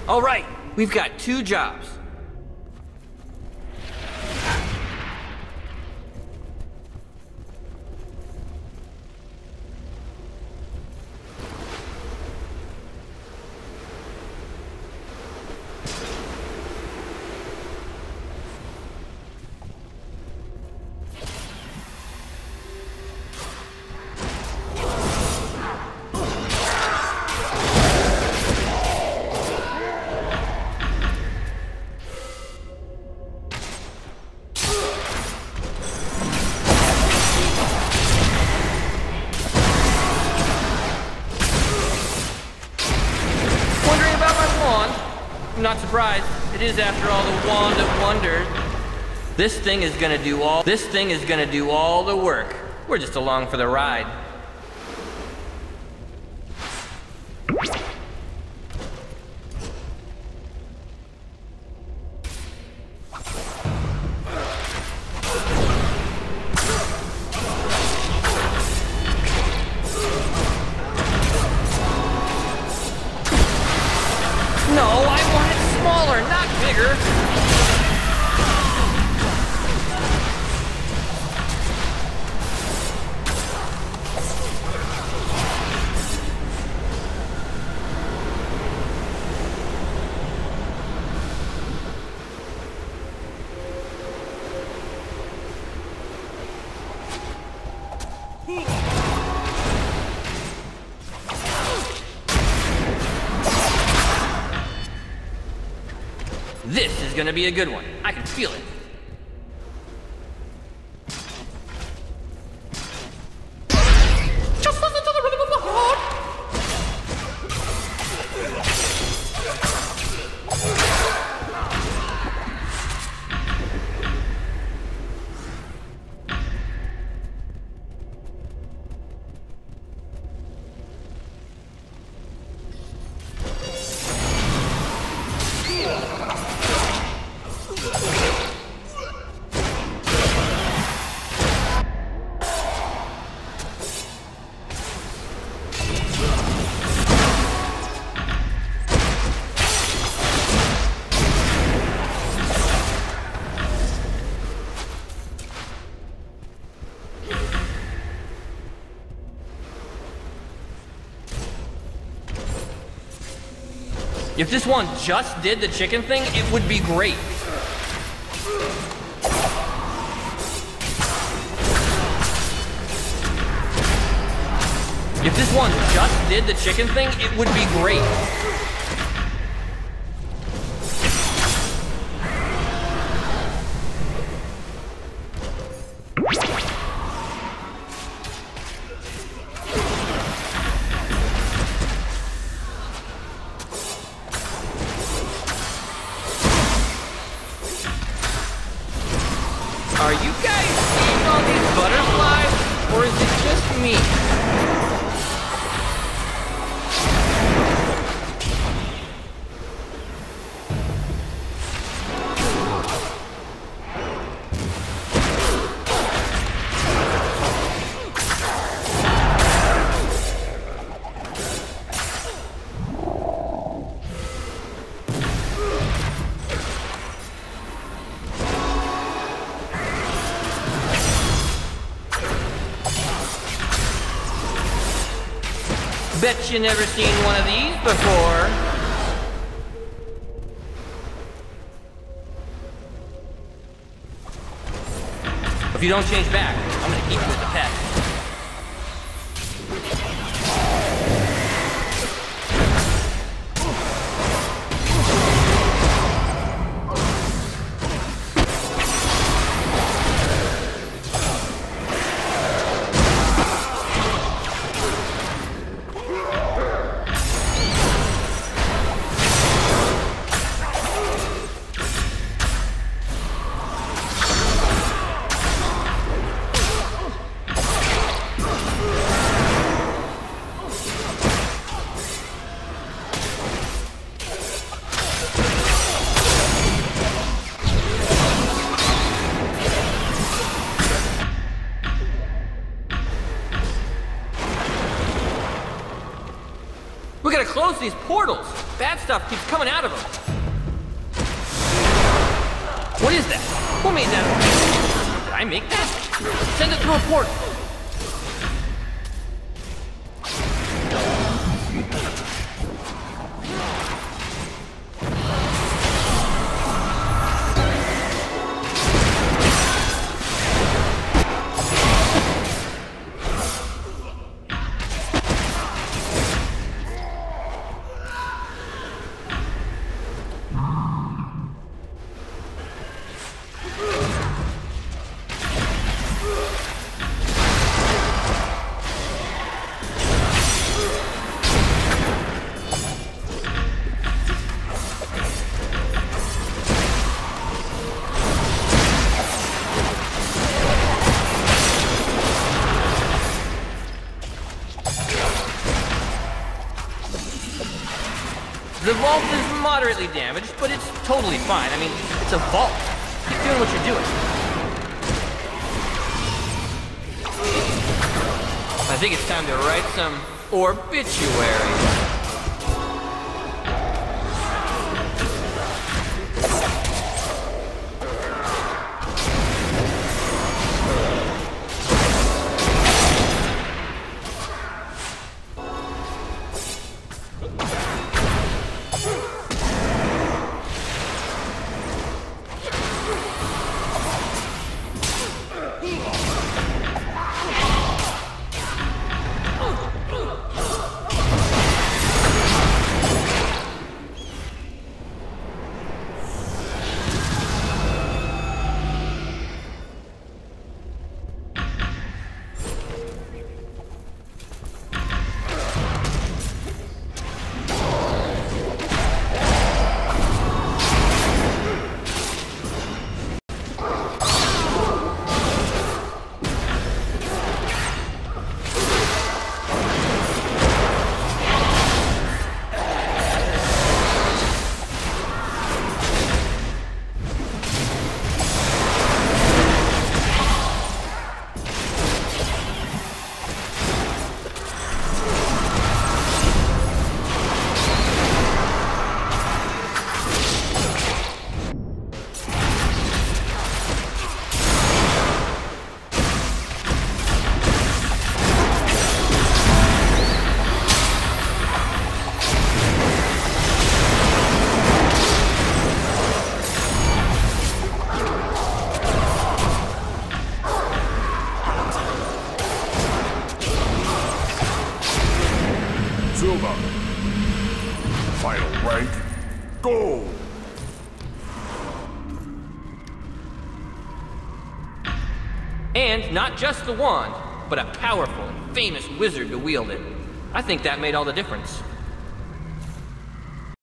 All right, we've got 2 jobs. I'm not surprised. It is, after all, the wand of wonders. This thing is gonna do all the work. We're just along for the ride. No, I want it smaller, not bigger. This is gonna be a good one. I can feel it. Just listen to the rhythm of the heart. If this one just did the chicken thing, it would be great. If this one just did the chicken thing, it would be great. Are you guys seeing all these butterflies, or is it just me? Bet you never seen one of these before. If you don't change back, I'm gonna keep you as a pet. We gotta close these portals! bad stuff keeps coming out of him. What is that? Who made that? Did I make that? Send it through a portal. The vault is moderately damaged, but it's totally fine. I mean, it's a vault. Keep doing what you're doing. I think it's time to write some obituary. Final rank, gold! And not just the wand, but a powerful and famous wizard to wield it. I think that made all the difference.